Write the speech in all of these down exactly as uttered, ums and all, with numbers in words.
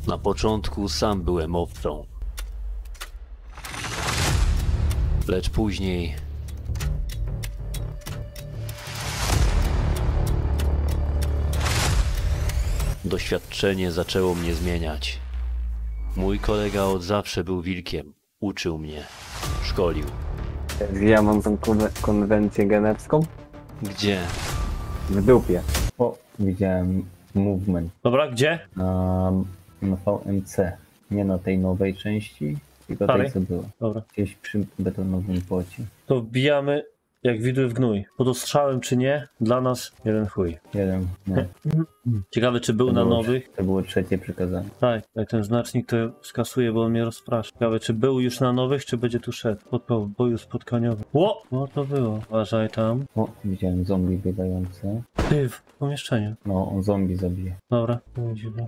Na początku sam byłem owcą. Lecz później... Doświadczenie zaczęło mnie zmieniać. Mój kolega od zawsze był wilkiem. Uczył mnie. Szkolił. Ja mam tą konwe- konwencję genewską Gdzie? w dupie. O, widziałem movement Dobra, gdzie? na, na V M C. Nie na tej nowej części, tylko Dalej? tej, co była. Dobra. Gdzieś przy betonowym płocie. To wbijamy jak widły w gnój. Pod ostrzałem czy nie, dla nas jeden chuj. Jeden, nie. Ciekawe czy był To na było- nowych. To było trzecie przykazanie. Tak, tak, ten znacznik to skasuje, bo on mnie rozprasza. Ciekawe czy był już na nowych, czy będzie tu szedł. Spotkał w boju spotkaniowym. Ło! No to było. Uważaj tam. O, widziałem zombie biegające. Ty, w pomieszczeniu. No, on zombie zabije. Dobra, nie dziwne.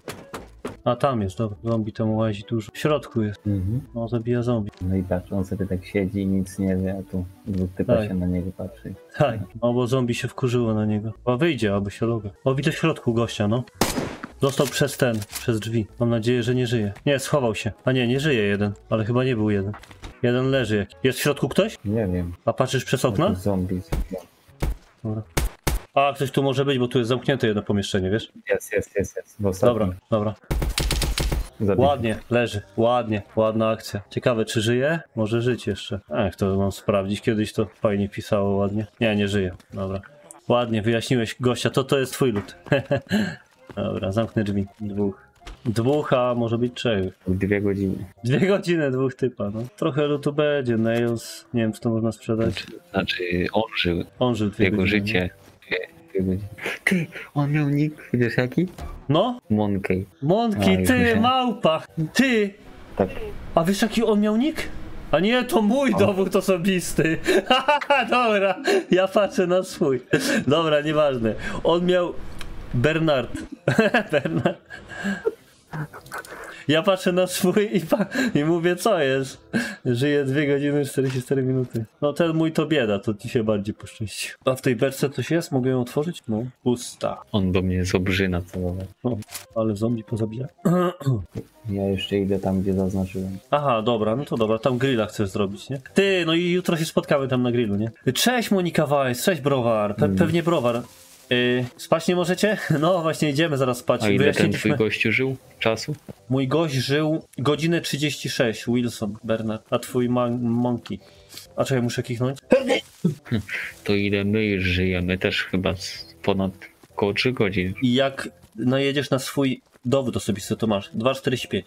A tam jest, dobra. Zombie tam łazi dużo. W środku jest. Mhm. No, zabija zombie. No i patrz, on sobie tak siedzi i nic nie wie, a tu dwóch typa Tak. się na niego patrzy. Tak, no bo zombie się wkurzyło na niego. Chyba wyjdzie, albo się loga. O, widzę w środku gościa, no. Został przez ten, przez drzwi. Mam nadzieję, że nie żyje. Nie, schował się. A nie, nie żyje jeden, ale chyba nie był jeden. Jeden leży jak. Jest w środku ktoś? Nie wiem. A patrzysz przez To okna? zombie. Dobra. A, ktoś tu może być, bo tu jest zamknięte jedno pomieszczenie, wiesz? Jest, jest, jest, jest. W ostatnim. Dobra, dobra. Zabity. Ładnie, leży. Ładnie, ładna akcja. Ciekawe, czy żyje? Może żyć jeszcze. Ech, to mam sprawdzić. Kiedyś to fajnie pisało ładnie. Nie, nie żyje. Dobra. Ładnie, wyjaśniłeś gościa. To to jest twój lód. Dobra, zamknę drzwi. Dwóch. Dwóch, a może być trzech. Dwie godziny. Dwie godziny, dwóch typa, no. Trochę lutu będzie. Nails, nie wiem, czy to można sprzedać. Znaczy, on żył, On żył dwie jego godziny. życie. Dwie godziny. Ty, on miał nick, wiesz jaki? No, Monkey. Monkey, A, już ty, myślałem. małpa, ty! Tak. A wiesz jaki on miał nick? A nie, to mój dowód osobisty. Dobra, ja patrzę na swój. Dobra, nieważne. On miał... Bernard. Bernard. Ja patrzę na swój i, pa... i mówię, co jest? Żyje dwie godziny czterdzieści cztery minuty. No ten mój to bieda, to ci się bardziej poszczęściło. A w tej berce coś jest? Mogę ją otworzyć? No, pusta. On do mnie z obrzyna celował. O, ale zombie pozabija. Ja jeszcze idę tam, gdzie zaznaczyłem. Aha, dobra, no to dobra, tam grilla chcesz zrobić, nie? Ty, no i jutro się spotkamy tam na grillu, nie? Cześć Monika Weiss, cześć Browar, Pe pewnie Browar. Yy, spać nie możecie? No właśnie, idziemy zaraz spać. A ile ten twój Wyjaśniliśmy. gościu żył czasu? Mój gość żył godzinę trzydzieści sześć, Wilson, Bernard, a twój monkey. A czekaj, muszę kichnąć? To ile my już żyjemy? Też chyba z ponad około trzy godzin. I jak najedziesz na swój dowód osobisty, to masz dwa czterdzieści pięć.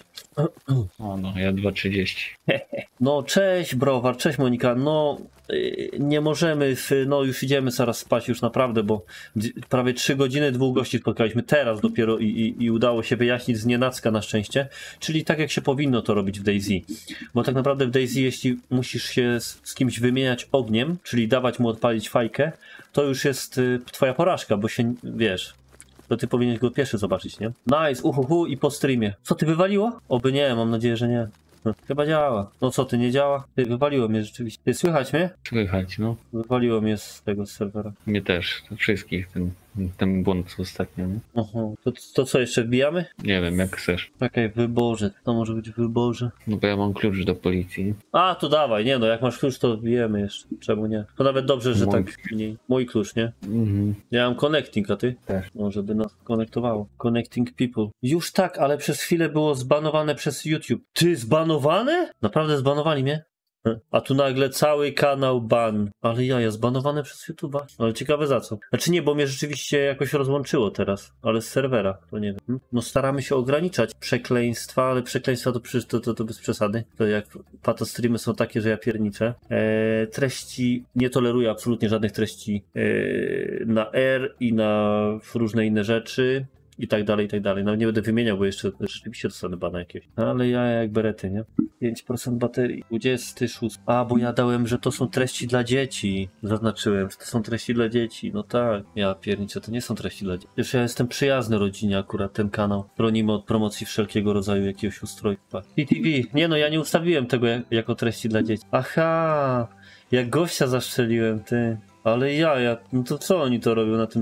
O no, ja dwa trzydzieści. No cześć Browar, cześć Monika, no yy, nie możemy, w, no już idziemy zaraz spać już naprawdę, bo d- prawie trzy godziny dwóch gości spotkaliśmy teraz dopiero i, i, i udało się wyjaśnić z nienacka na szczęście, czyli tak jak się powinno to robić w DayZ, bo tak naprawdę w DayZ jeśli musisz się z, z kimś wymieniać ogniem, czyli dawać mu odpalić fajkę, to już jest y, twoja porażka, bo się, wiesz... To ty powinieneś go pierwszy zobaczyć, nie? Nice, uhuhu i po streamie. Co, ty wywaliło? Oby nie, mam nadzieję, że nie. Hm, chyba działa. No co, ty nie działa? Ty, wywaliło mnie rzeczywiście. Ty, słychać mnie? Słychać, no. Wywaliło mnie z tego serwera. Mnie też, to wszystkich, ten, ten błąd ostatnio, nie? Aha. To, to co, jeszcze wbijamy? Nie wiem, jak chcesz. Czekaj, wyborze. To może być wyborze. No bo ja mam klucz do policji. A, to dawaj, nie no, jak masz klucz, to wbijemy jeszcze. Czemu nie? To nawet dobrze, że Mój. tak mniej. Mój klucz, nie? Mhm. Ja mam connecting, a ty? Też. No, żeby nas konektowało. Connecting people. Już tak, ale przez chwilę było zbanowane przez YouTube. Ty, zbanowane? Naprawdę zbanowali mnie? Hm. A tu nagle cały kanał ban. Ale jaja, zbanowane przez YouTube'a? Ale ciekawe za co. Znaczy nie, bo mnie rzeczywiście jakoś rozłączyło teraz. Ale z serwera, to nie wiem. Hm? No staramy się ograniczać przekleństwa, ale przekleństwa to, przy, to, to, to bez przesady. To jak patostreamy są takie, że ja pierniczę. Eee, treści, nie toleruję absolutnie żadnych treści eee, na R i na różne inne rzeczy. I tak dalej, i tak dalej. Nawet nie będę wymieniał, bo jeszcze rzeczywiście dostanę bana jakiegoś. Ale ja jak berety, nie? pięć procent baterii. dwudziesty szósty. A, bo ja dałem, że to są treści dla dzieci. Zaznaczyłem, że to są treści dla dzieci. No tak. Ja pierniczę, to nie są treści dla dzieci. Już ja jestem przyjazny rodzinie akurat, ten kanał. Bronimy od promocji wszelkiego rodzaju jakiegoś ustrojstwa. I T V. Nie no, ja nie ustawiłem tego jak, jako treści dla dzieci. Aha! Jak gościa zaszczeliłem, ty. Ale ja, ja, no to co oni to robią na tym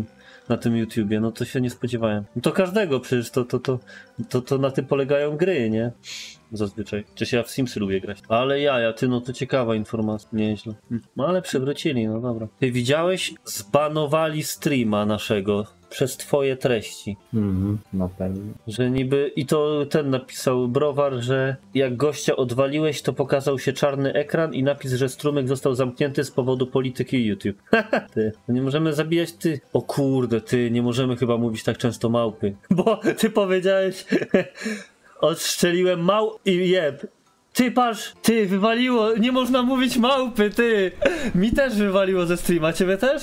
na tym YouTubie, no to się nie spodziewałem. To każdego przecież, to, to, to, to, to na tym polegają gry, nie? Zazwyczaj. Czy się ja w Simsy lubię grać. Ale jaja, ty, no to ciekawa informacja, nieźle. No ale przywrócili, no dobra. Ty widziałeś? Zbanowali streama naszego przez twoje treści. Mhm, na pewno. Że niby, i to ten napisał Browar, że jak gościa odwaliłeś, to pokazał się czarny ekran i napis, że strumyk został zamknięty z powodu polityki YouTube. Ty, nie możemy zabijać ty. O kurde, ty, nie możemy chyba mówić tak często małpy. Bo ty powiedziałeś, odstrzeliłem mał i jeb. Ty patrz, ty, wywaliło, nie można mówić małpy, ty. Mi też wywaliło ze streama, ciebie też?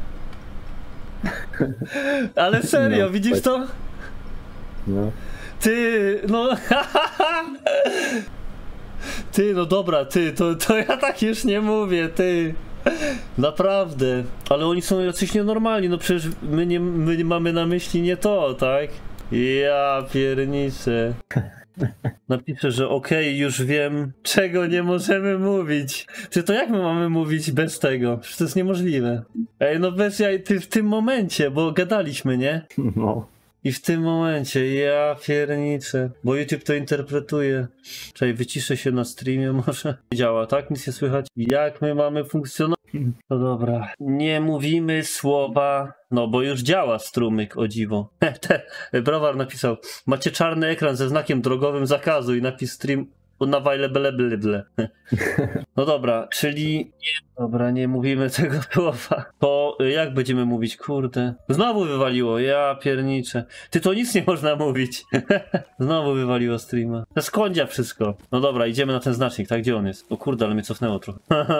Ale serio, No, widzisz tak. to? No. Ty, no. Ty, no dobra, ty, to, to ja tak już nie mówię, ty. Naprawdę. Ale oni są jacyś nienormalni, no przecież my nie, my nie mamy na myśli nie to, tak? Ja pierniczę. Napiszę, że okej, okay, już wiem, czego nie możemy mówić. Czy to jak my mamy mówić bez tego? Przecież to jest niemożliwe. Ej, no bez jaj, ty w tym momencie, bo gadaliśmy, nie? No. I w tym momencie, ja pierniczę, bo YouTube to interpretuje. Czekaj, wyciszę się na streamie może. Działa, tak? Nic nie słychać. Jak my mamy funkcjonować? No dobra. Nie mówimy słowa, no bo już działa strumyk, o dziwo. Browar napisał, macie czarny ekran ze znakiem drogowym zakazu i napis stream unavailable. No dobra, czyli nie, dobra, nie mówimy tego słowa. To jak będziemy mówić, kurde? Znowu wywaliło, ja pierniczę. Ty, to nic nie można mówić. Znowu wywaliło streama. To skądzia wszystko. No dobra, idziemy na ten znacznik, tak? Gdzie on jest? O kurde, ale mnie cofnęło trochę.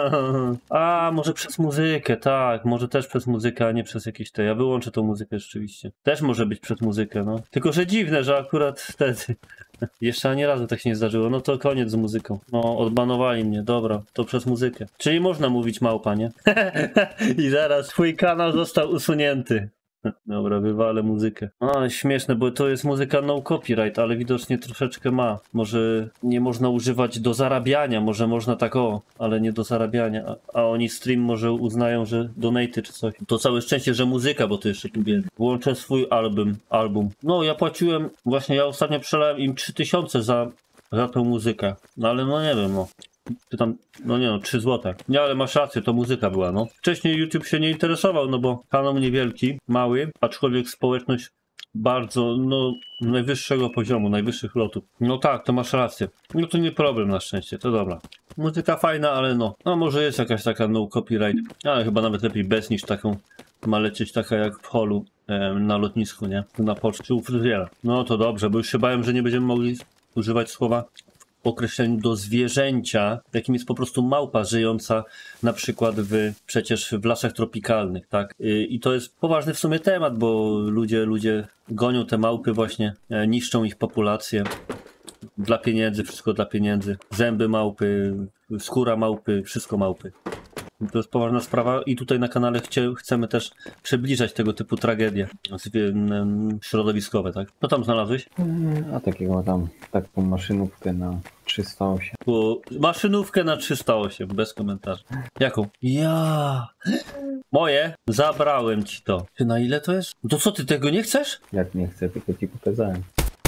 A, może przez muzykę, tak. Może też przez muzykę, a nie przez jakieś te. Ja wyłączę tą muzykę rzeczywiście. Też może być przez muzykę, no. Tylko, że dziwne, że akurat wtedy. Jeszcze ani razu tak się nie zdarzyło. No to koniec z muzyką. No, odbanowali mnie. Dobra, to przez muzykę. Czyli można mówić małpa, nie? I zaraz twój kanał został usunięty. Dobra, wywalę muzykę. A, śmieszne, bo to jest muzyka no copyright, ale widocznie troszeczkę ma. Może nie można używać do zarabiania, może można tak o, ale nie do zarabiania. A, a oni stream może uznają, że donaty czy coś. To całe szczęście, że muzyka, bo to jeszcze tu wiem. Włączę swój album. album. No, ja płaciłem, właśnie ja ostatnio przelałem im trzy tysiące za, za tą muzykę. No ale no nie wiem, no. Czy tam, no nie no, trzy złote. Nie, ale masz rację, to muzyka była, no. Wcześniej YouTube się nie interesował, no bo kanał niewielki, mały, aczkolwiek społeczność bardzo, no, najwyższego poziomu, najwyższych lotów. No tak, to masz rację. No to nie problem na szczęście, to dobra. Muzyka fajna, ale no, no może jest jakaś taka no copyright, ale chyba nawet lepiej bez niż taką ma lecieć taka jak w holu e, na lotnisku, nie? Na poczcie u fryzjera. No to dobrze, bo już się bałem, że nie będziemy mogli używać słowa określeniu do zwierzęcia, jakim jest po prostu małpa żyjąca na przykład w, przecież w lasach tropikalnych, tak? I to jest poważny w sumie temat, bo ludzie, ludzie gonią te małpy właśnie, niszczą ich populację dla pieniędzy, wszystko dla pieniędzy. Zęby małpy, skóra małpy, wszystko małpy. To jest poważna sprawa i tutaj na kanale chcie, chcemy też przybliżać tego typu tragedie środowiskowe, tak? Co tam znalazłeś? A takiego tam, taką maszynówkę na trzysta osiem. Bo maszynówkę na trzysta osiem, bez komentarzy. Jaką? Ja. Moje? Zabrałem ci to. Ty, na ile to jest? To co, ty tego nie chcesz? Jak nie chcę, tylko ci pokazałem.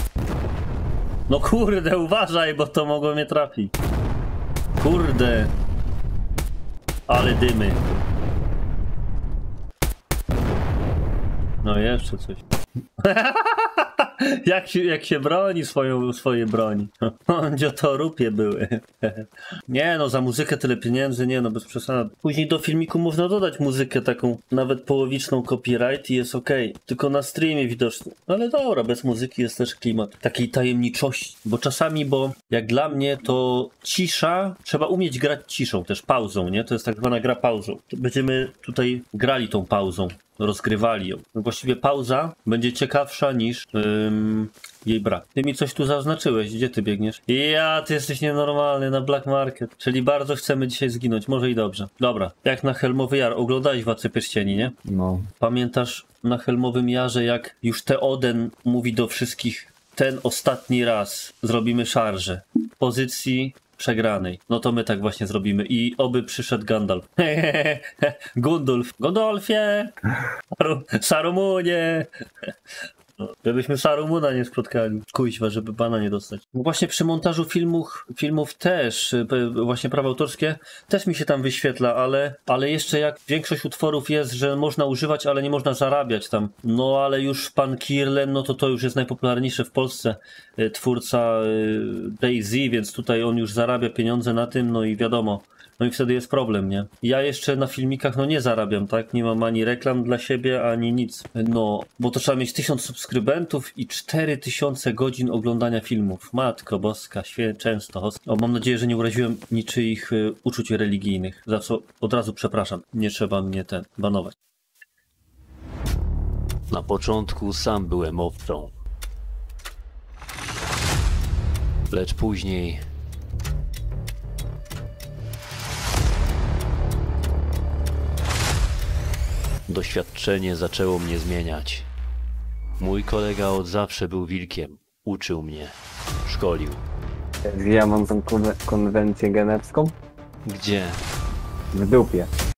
No kurde, uważaj, bo to mogło mnie trafić. Kurde. Ale dymy. No jeszcze coś. jak, się, jak się broni swoją, swoje broni. Dziotorupie były. Nie no, za muzykę tyle pieniędzy, nie no, bez przesady. Później do filmiku można dodać muzykę taką, nawet połowiczną copyright i jest okej. Okay. Tylko na streamie widocznie. Ale dobra, bez muzyki jest też klimat takiej tajemniczości. Bo czasami, bo jak dla mnie to cisza, trzeba umieć grać ciszą, też pauzą, nie? To jest tak zwana gra pauzą. To będziemy tutaj grali tą pauzą. Rozgrywali ją. No właściwie pauza będzie ciekawsza niż ym, jej brak. Ty mi coś tu zaznaczyłeś. Gdzie ty biegniesz? Ja, ty jesteś nienormalny na Black Market. Czyli bardzo chcemy dzisiaj zginąć. Może i dobrze. Dobra. Jak na Helmowy Jar. Oglądałeś Władcę Pierścieni, nie? No. Pamiętasz na Helmowym Jarze, jak już Theoden mówi do wszystkich: ten ostatni raz zrobimy szarżę. W pozycji przegranej. No to my tak właśnie zrobimy i oby przyszedł Gandalf. Gundulf. Gondolfie! Saru Sarumunie! No, żebyśmy Sarumuna nie spotkali. Kuźwa, żeby bana nie dostać. No właśnie przy montażu filmów, filmów też, właśnie prawa autorskie, też mi się tam wyświetla, ale, ale jeszcze jak większość utworów jest, że można używać, ale nie można zarabiać tam. No ale już pan Kirlen, no to to już jest najpopularniejszy w Polsce twórca DayZ, więc tutaj on już zarabia pieniądze na tym, no i wiadomo. No i wtedy jest problem, nie? Ja jeszcze na filmikach no nie zarabiam, tak? Nie mam ani reklam dla siebie, ani nic. No, bo to trzeba mieć tysiąc subskrybentów i cztery tysiące godzin oglądania filmów. Matko boska, świe często. O, mam nadzieję, że nie uraziłem niczyich y, uczuć religijnych. Za co od razu przepraszam. Nie trzeba mnie ten banować. Na początku sam byłem owcą. Lecz później... Doświadczenie zaczęło mnie zmieniać. Mój kolega od zawsze był wilkiem. Uczył mnie. Szkolił. Ja mam tą konwe- konwencję genewską Gdzie? w dupie.